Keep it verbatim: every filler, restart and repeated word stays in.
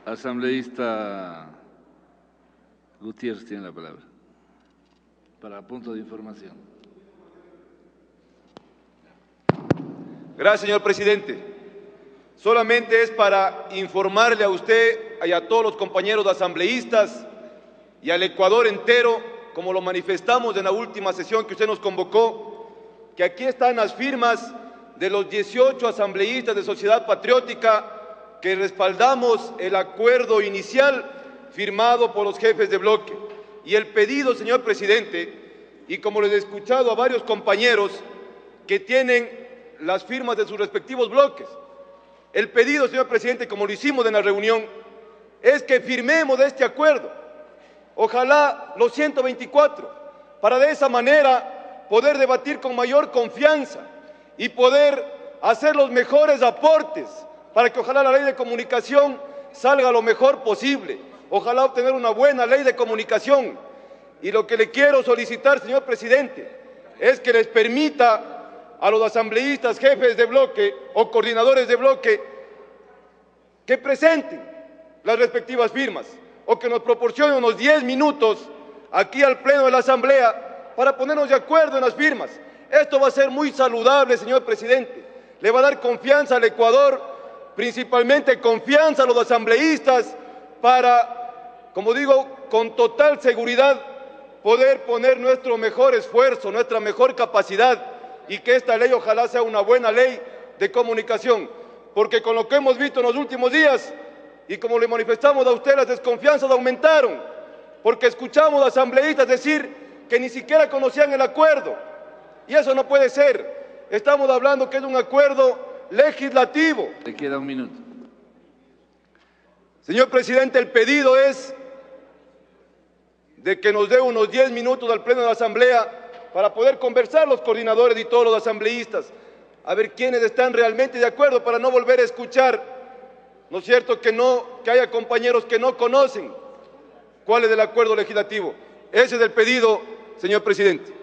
Asambleísta Gutiérrez tiene la palabra para punto de información. Gracias, señor presidente. Solamente es para informarle a usted y a todos los compañeros asambleístas y al Ecuador entero, como lo manifestamos en la última sesión que usted nos convocó, que aquí están las firmas de los dieciocho asambleístas de Sociedad Patriótica que respaldamos el acuerdo inicial firmado por los jefes de bloque. Y el pedido, señor presidente, y como les he escuchado a varios compañeros que tienen las firmas de sus respectivos bloques, el pedido, señor presidente, como lo hicimos en la reunión, es que firmemos este acuerdo. Ojalá los ciento veinticuatro, para de esa manera poder debatir con mayor confianza y poder hacer los mejores aportes para que ojalá la ley de comunicación salga lo mejor posible. Ojalá obtener una buena ley de comunicación. Y lo que le quiero solicitar, señor presidente, es que les permita a los asambleístas, jefes de bloque o coordinadores de bloque que presenten las respectivas firmas o que nos proporcionen unos diez minutos aquí al pleno de la asamblea para ponernos de acuerdo en las firmas. Esto va a ser muy saludable, señor presidente. Le va a dar confianza al Ecuador, principalmente confianza a los asambleístas para, como digo, con total seguridad poder poner nuestro mejor esfuerzo, nuestra mejor capacidad y que esta ley ojalá sea una buena ley de comunicación, porque con lo que hemos visto en los últimos días y como le manifestamos a usted, las desconfianzas aumentaron, porque escuchamos a asambleístas decir que ni siquiera conocían el acuerdo, y eso no puede ser. Estamos hablando que es un acuerdo legislativo. Le queda un minuto. Señor presidente, el pedido es de que nos dé unos diez minutos al pleno de la asamblea para poder conversar los coordinadores y todos los asambleístas, a ver quiénes están realmente de acuerdo, para no volver a escuchar, ¿no es cierto?, que, no, que haya compañeros que no conocen cuál es el acuerdo legislativo. Ese es el pedido, señor presidente.